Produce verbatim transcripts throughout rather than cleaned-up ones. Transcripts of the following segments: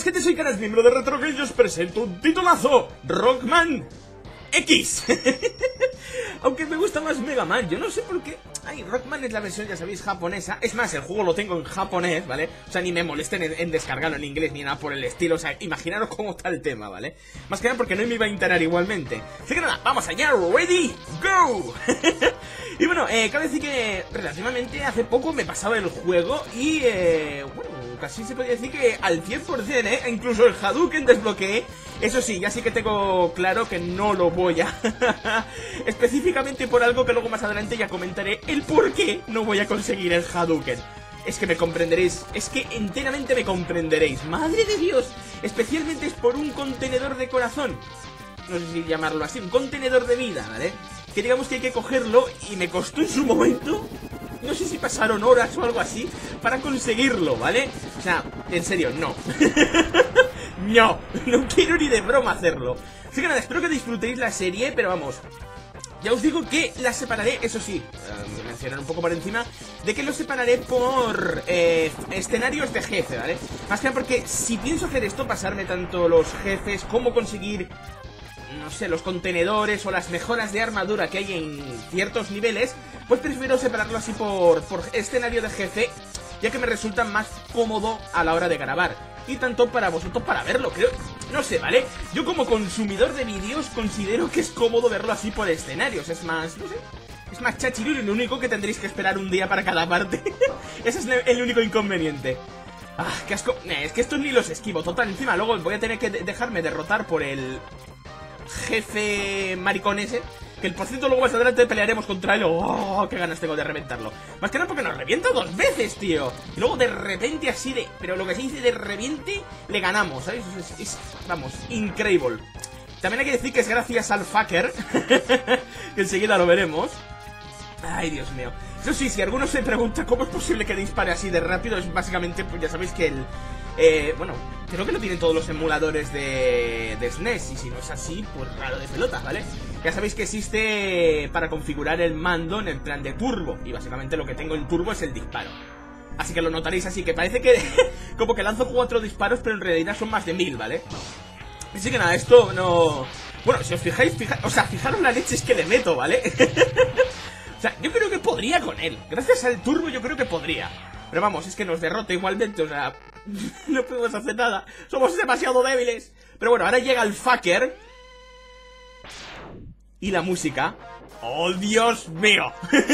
gente, soy Caras, miembro de Retro Games, y os presento un titulazo: Rockman X. Aunque me gusta más Mega Man, yo no sé por qué. Ay, Rockman es la versión, ya sabéis, japonesa. Es más, el juego lo tengo en japonés, ¿vale? O sea, ni me molesten en, en descargarlo en inglés ni nada por el estilo. O sea, imaginaros cómo está el tema, ¿vale? Más que nada porque no me iba a enterar igualmente. Así que nada, vamos allá, ready, go. Y bueno, eh, cabe decir que relativamente hace poco me pasaba el juego y, eh, bueno, casi se podría decir que al cien por cien, ¿eh? Incluso el Hadouken desbloqueé. Eso sí, ya sí que tengo claro que no lo voy a... específicamente por algo que luego más adelante ya comentaré el por qué no voy a conseguir el Hadouken. Es que me comprenderéis, es que enteramente me comprenderéis. ¡Madre de Dios! Especialmente es por un contenedor de corazón. No sé si llamarlo así, un contenedor de vida, ¿vale? Que digamos que hay que cogerlo y me costó en su momento... No sé si pasaron horas o algo así para conseguirlo, ¿vale? O sea, en serio, no. No, no quiero ni de broma hacerlo. Así que nada, espero que disfrutéis la serie, pero vamos, ya os digo que la separaré, eso sí, eh, mencionar un poco por encima, de que lo separaré por eh, escenarios de jefe, ¿vale? Más que nada porque si pienso hacer esto, pasarme tanto los jefes como conseguir... no sé, los contenedores o las mejoras de armadura que hay en ciertos niveles, pues prefiero separarlo así por, por escenario de jefe, ya que me resulta más cómodo a la hora de grabar. Y tanto para vosotros para verlo, creo, no sé, ¿vale? Yo como consumidor de vídeos considero que es cómodo verlo así por escenarios, es más, no sé, es más chachirul y lo único que tendréis que esperar un día para cada parte. Ese es el único inconveniente. Ah, qué asco, eh, es que estos ni los esquivo, total, encima luego voy a tener que de dejarme derrotar por el... jefe maricón ese, que el por cierto luego más adelante pelearemos contra él. ¡Oh! ¡Qué ganas tengo de reventarlo! Más que nada porque nos revienta dos veces, tío. Y luego de repente así de... pero lo que se dice de reviente, le ganamos, ¿sabes? Es, es, vamos, increíble. También hay que decir que es gracias al fucker, que enseguida lo veremos. Ay, Dios mío. Eso sí, si alguno se pregunta cómo es posible que dispare así de rápido, es básicamente, pues ya sabéis que el... Eh, bueno, creo que lo tienen todos los emuladores de, de S N E S. Y si no es así, pues raro de pelota, ¿vale? Ya sabéis que existe para configurar el mando en el plan de turbo. Y básicamente lo que tengo en turbo es el disparo. Así que lo notaréis así, que parece que como que lanzo cuatro disparos, pero en realidad son más de mil, ¿vale? Así que nada, esto no... Bueno, si os fijáis, fija... o sea, fijaros la leche es que le meto, ¿vale? O sea, yo creo que podría con él. Gracias al turbo yo creo que podría. Pero vamos, es que nos derrota igualmente, o sea... no podemos hacer nada. Somos demasiado débiles. Pero bueno, ahora llega el fucker. Y la música. ¡Oh, Dios mío!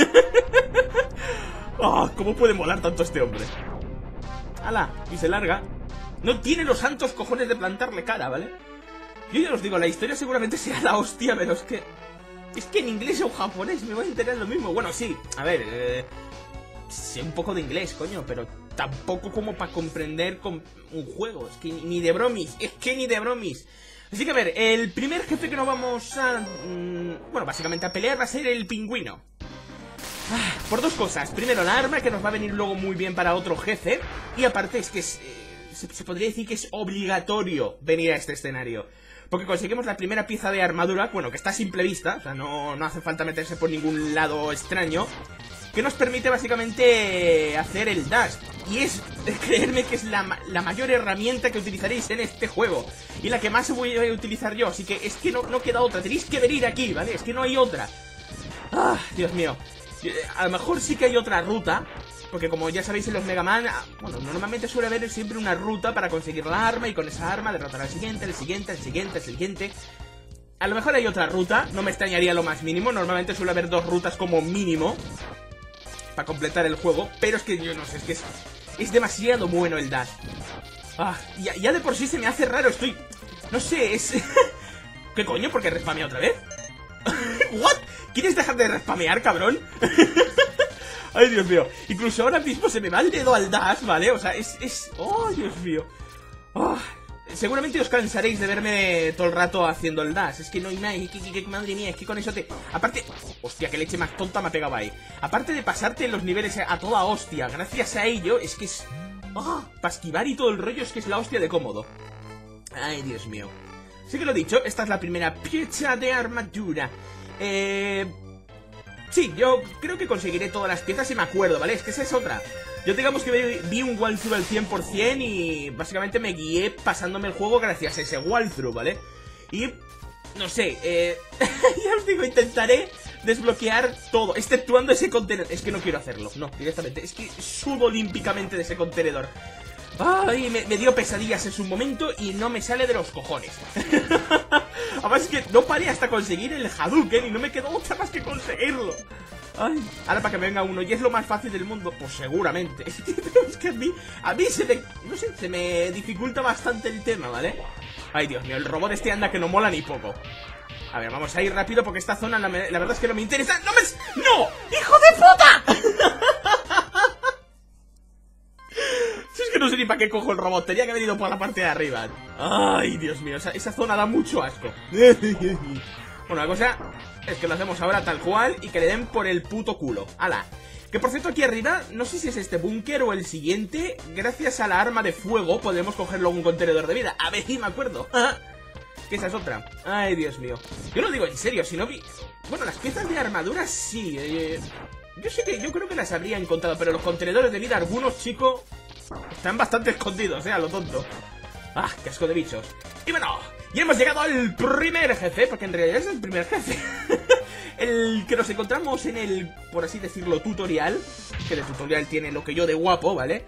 Oh, ¿cómo puede molar tanto este hombre? ¡Hala! Y se larga. No tiene los santos cojones de plantarle cara, ¿vale? Yo ya os digo, la historia seguramente sea la hostia, pero es que... es que en inglés o japonés me voy a enterar lo mismo. Bueno, sí, a ver... Eh... sé un poco de inglés, coño, pero tampoco como para comprender con un juego. Es que ni de bromis, es que ni de bromis. Así que a ver, el primer jefe que nos vamos a... Mmm, bueno, básicamente a pelear va a ser el pingüino. Ah, por dos cosas. Primero, la arma, que nos va a venir luego muy bien para otro jefe. Y aparte es que es, eh, se, se podría decir que es obligatorio venir a este escenario. Porque conseguimos la primera pieza de armadura, bueno, que está a simple vista, o sea, no, no hace falta meterse por ningún lado extraño, que nos permite básicamente hacer el dash. Y es, creedme que es la, la mayor herramienta que utilizaréis en este juego. Y la que más voy a utilizar yo. Así que es que no, no queda otra. Tenéis que venir aquí, ¿vale? Es que no hay otra. Ah, Dios mío. A lo mejor sí que hay otra ruta. Porque como ya sabéis en los Mega Man, bueno, normalmente suele haber siempre una ruta para conseguir la arma. Y con esa arma derrotar al siguiente, al siguiente, al siguiente, al siguiente. A lo mejor hay otra ruta. No me extrañaría lo más mínimo. Normalmente suele haber dos rutas como mínimo para completar el juego, pero es que yo no sé, es que es, es demasiado bueno el dash. Ah, ya, ya de por sí se me hace raro, estoy... no sé, es... ¿Qué coño? ¿Por qué respamea otra vez? ¿What? ¿Quieres dejar de respamear, cabrón? Ay, Dios mío. Incluso ahora mismo se me va el dedo al dash, ¿vale? O sea, es... es... oh, Dios mío. Oh, seguramente os cansaréis de verme todo el rato haciendo el dash. Es que no hay nada, es que, que, que, madre mía, es que con eso te... aparte... hostia, qué leche más tonta me ha pegado ahí. Aparte de pasarte los niveles a toda hostia, gracias a ello, es que es... oh, para esquivar y todo el rollo es que es la hostia de cómodo. Ay, Dios mío. Así que lo dicho, esta es la primera pieza de armadura. Eh... Sí, yo creo que conseguiré todas las piezas y me acuerdo, ¿vale? Es que esa es otra. Yo digamos que vi, vi un walkthrough al cien por cien y básicamente me guié pasándome el juego gracias a ese walkthrough, ¿vale? Y, no sé, eh... ya os digo, intentaré desbloquear todo, exceptuando ese contenedor. Es que no quiero hacerlo, no, directamente. Es que subo olímpicamente de ese contenedor. Ay, me, me dio pesadillas en su momento y no me sale de los cojones. Además es que no paré hasta conseguir el Hadouken y no me quedó otra más que conseguirlo. Ay, ahora para que me venga uno y es lo más fácil del mundo, pues seguramente. Es que a mí, a mí se me, no sé, se me dificulta bastante el tema, ¿vale? Ay, Dios mío, el robot este anda que no mola ni poco. A ver, vamos a ir rápido porque esta zona la, la verdad es que no me interesa. ¡No me... ¡No! ¡Hijo de puta! Si es que no sé ni para qué cojo el robot, tenía que haber ido por la parte de arriba. Ay, Dios mío, esa, esa zona da mucho asco. Bueno, la cosa es que lo hacemos ahora tal cual y que le den por el puto culo. ¡Hala! Que por cierto aquí arriba, no sé si es este búnker o el siguiente, gracias a la arma de fuego podemos coger luego un contenedor de vida. A ver si me acuerdo. Que esa es otra. Ay, Dios mío. Yo lo digo en serio, si no vi... Bueno, las piezas de armadura sí. Eh... Yo sé que yo creo que las habría encontrado, pero los contenedores de vida, algunos, chicos, están bastante escondidos, eh, a lo tonto. Ah, qué asco de bichos. Y bueno, y hemos llegado al primer jefe, porque en realidad es el primer jefe. El que nos encontramos en el, por así decirlo, tutorial. Que el tutorial tiene lo que yo de guapo, ¿vale?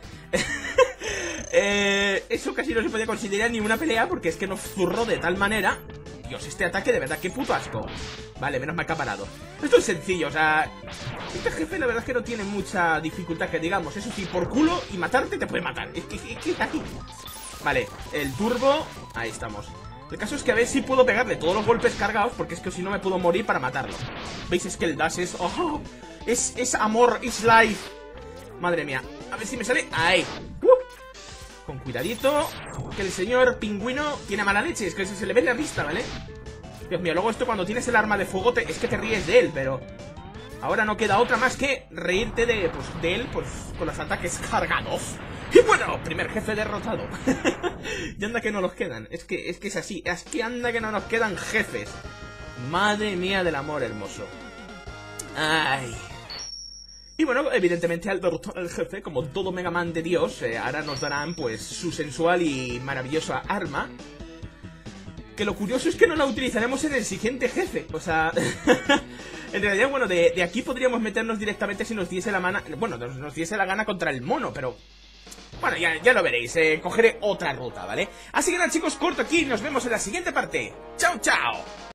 eh, eso casi no se podía considerar ni una pelea, porque es que nos zurró de tal manera. Dios, este ataque de verdad, qué puto asco. Vale, menos mal que ha parado. Esto es sencillo, o sea... Este jefe la verdad es que no tiene mucha dificultad, que digamos. Eso sí, por culo y matarte te puede matar. Es que, es que aquí... Vale, el turbo... Ahí estamos. El caso es que a ver si puedo pegarle todos los golpes cargados, porque es que si no me puedo morir para matarlo. ¿Veis? Es que el dash es... ¡Oh! Es, es amor, es life. Madre mía. A ver si me sale... Ahí. Uh. Con cuidadito, que el señor pingüino tiene mala leche, es que se le ve en la vista, ¿vale? Dios mío, luego esto cuando tienes el arma de fuego te, es que te ríes de él, pero... Ahora no queda otra más que reírte de, pues, de él, pues, con los ataques cargados. Y bueno, primer jefe derrotado. Y anda que no nos quedan, es que, es que es así, es que anda que no nos quedan jefes. Madre mía del amor hermoso. Ay... Y bueno, evidentemente al derrotar al jefe, como todo Mega Man de Dios, eh, ahora nos darán pues su sensual y maravillosa arma. Que lo curioso es que no la utilizaremos en el siguiente jefe. O sea, en realidad, bueno, de, de aquí podríamos meternos directamente si nos diese la gana. Bueno, nos, nos diese la gana contra el mono, pero... Bueno, ya, ya lo veréis, eh, cogeré otra ruta, ¿vale? Así que nada, chicos, corto aquí y nos vemos en la siguiente parte. ¡Chao, chao!